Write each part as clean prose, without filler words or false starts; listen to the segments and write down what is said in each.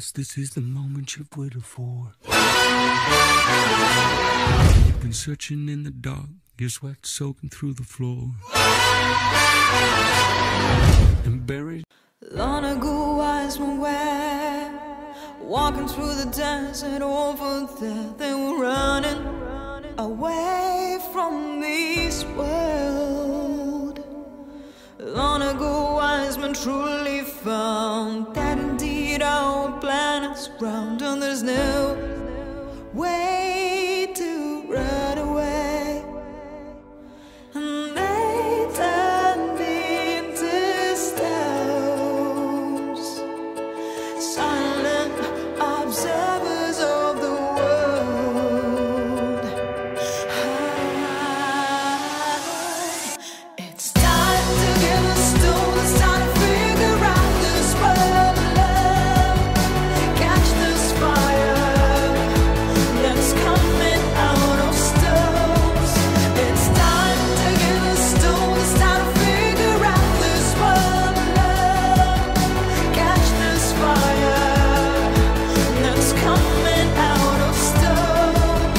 last, this is the moment you've waited for. You've been searching in the dark, your sweat soaking through the floor. And buried. Long ago wise men were walking through the desert over there. They were running away from this world. Long ago wise men truly found that indeed our planet's round, and there's no way to run away. And they turned into stones, silent observers of the world. It's time to give a stone, it's time to figure out this world of love. Catch this fire that's coming out of stones. It's time to give a stone, it's time to figure out this world of love. Catch this fire that's coming out of stones.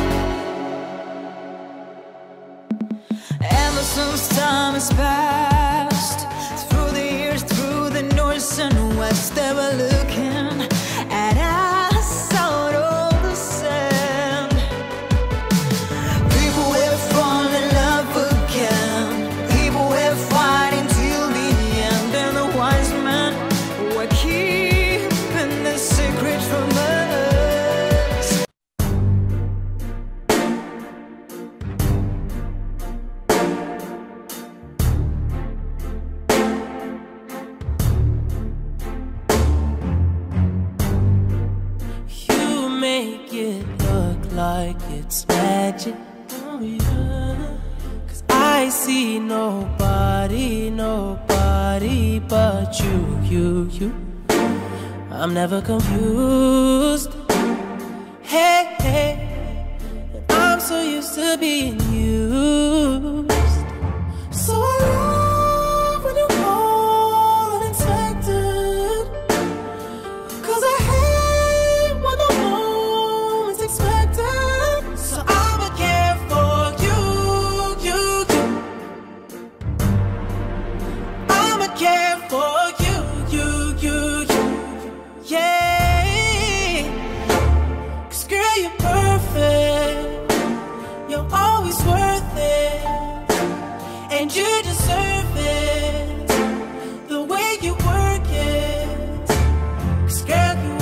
Ever since time has passed, through the years, through the north and west, they were looking at us out of the sand. People will fall in love again. People will fight until the end. And the wise men were keeping the secret from us. You make it look like it's magic. Oh yeah. 'Cause I see nobody, nobody but you. I'm never confused. Hey, and I'm so used to being used. So I love when you call unexpected. 'Cause I hate when the moment's expected. So I'ma care for you. I'ma care for you. Yeah. 'Cause girl, you're perfect. You're always worth it. And you deserve it. The way you work it. 'Cause girl, you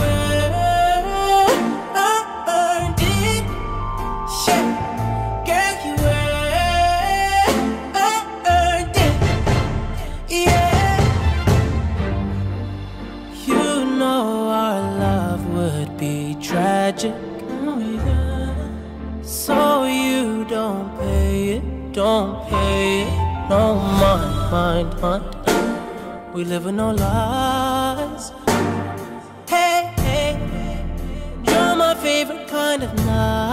earned it. Yeah. Girl, you earned it. Yeah. You know our love would be tragic. Oh yeah. So you don't pay it. No mind. We live with no lies. Hey, you're my favorite kind of night.